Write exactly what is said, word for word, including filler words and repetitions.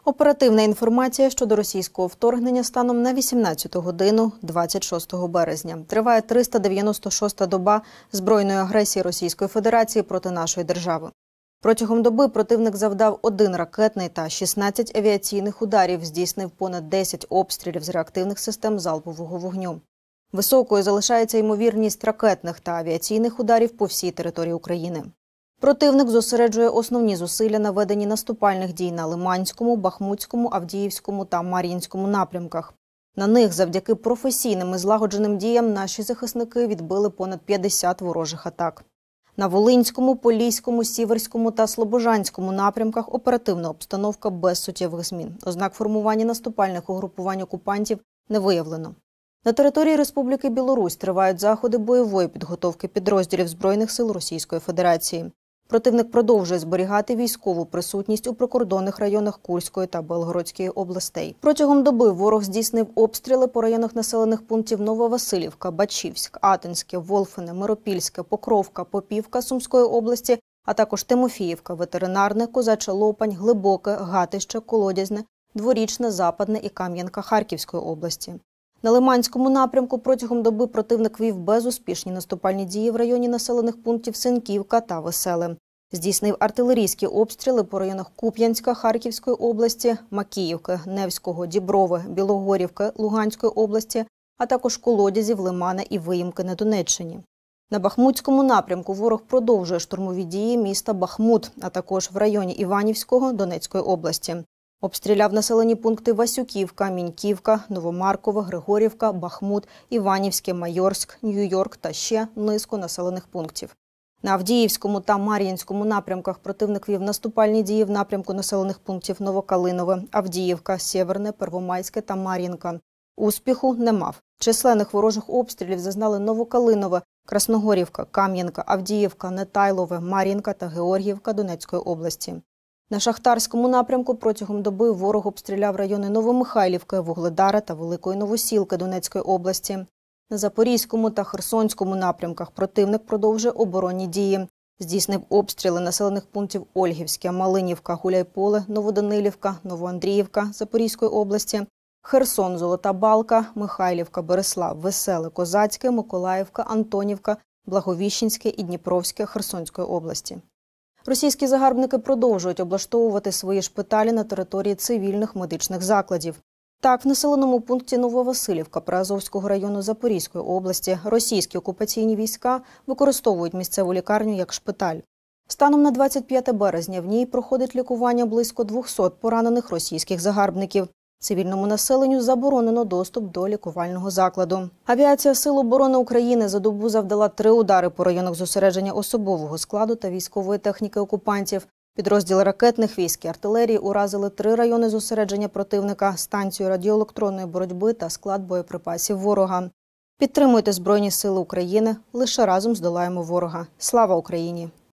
Оперативна інформація щодо російського вторгнення станом на вісімнадцяту годину двадцять шостого березня. Триває триста дев'яносто шоста доба збройної агресії Російської Федерації проти нашої держави. Протягом доби противник завдав один ракетний та шістнадцять авіаційних ударів, здійснив понад десять обстрілів з реактивних систем залпового вогню. Високою залишається ймовірність ракетних та авіаційних ударів по всій території України. Противник зосереджує основні зусилля на веденні наступальних дій на Лиманському, Бахмутському, Авдіївському та Мар'їнському напрямках. На них завдяки професійним і злагодженим діям наші захисники відбили понад п'ятдесят ворожих атак. На Волинському, Поліському, Сіверському та Слобожанському напрямках оперативна обстановка без суттєвих змін. Ознак формування наступальних угрупувань окупантів не виявлено. На території Республіки Білорусь тривають заходи бойової підготовки підрозділів Збройних сил Російської Федерації. Противник продовжує зберігати військову присутність у прикордонних районах Курської та Белгородської областей. Протягом доби ворог здійснив обстріли по районах населених пунктів Нововасилівка, Бачівськ, Атинське, Волфине, Миропільське, Покровка, Попівка Сумської області, а також Тимофіївка, Ветеринарне, Козача Лопань, Глибоке, Гатище, Колодязне, Дворічне, Западне і Кам'янка Харківської області. На Лиманському напрямку протягом доби противник вів безуспішні наступальні дії в районі населених пунктів Синьківка та Веселе. Здійснив артилерійські обстріли по районах Куп'янська Харківської області, Макіївки, Невського, Діброви, Білогорівки Луганської області, а також Колодязів, Лимана і Виїмки на Донеччині. На Бахмутському напрямку ворог продовжує штурмові дії міста Бахмут, а також в районі Іванівського Донецької області. Обстріляв населені пункти Васюківка, Міньківка, Новомаркове, Григорівка, Бахмут, Іванівське, Майорськ, Нью-Йорк та ще низку населених пунктів. На Авдіївському та Мар'їнському напрямках противник вів наступальні дії в напрямку населених пунктів Новокалинове, Авдіївка, Сєверне, Первомайське та Мар'їнка. Успіху не мав. Численних ворожих обстрілів зазнали Новокалинове, Красногорівка, Кам'янка, Авдіївка, Нетайлове, Мар'їнка та Георгіївка Донецької області. На Шахтарському напрямку протягом доби ворог обстріляв райони Новомихайлівки, Вугледара та Великої Новосілки Донецької області. На Запорізькому та Херсонському напрямках противник продовжує оборонні дії. Здійснив обстріли населених пунктів Ольгівське, Малинівка, Гуляйполе, Новоданилівка, Новоандріївка Запорізької області, Херсон, Золота Балка, Михайлівка, Береслав, Веселе, Козацьке, Миколаївка, Антонівка, Благовіщенське і Дніпровське Херсонської області. Російські загарбники продовжують облаштовувати свої шпиталі на території цивільних медичних закладів. Так, в населеному пункті Нововасилівка Приазовського району Запорізької області російські окупаційні війська використовують місцеву лікарню як шпиталь. Станом на двадцять п'яте березня в ній проходить лікування близько двохсот поранених російських загарбників. Цивільному населенню заборонено доступ до лікувального закладу. Авіація Сил оборони України за добу завдала три удари по районах зосередження особового складу та військової техніки окупантів. Підрозділи ракетних військ і артилерії уразили три райони зосередження противника, станцію радіоелектронної боротьби та склад боєприпасів ворога. Підтримуйте Збройні сили України. Лише разом здолаємо ворога. Слава Україні!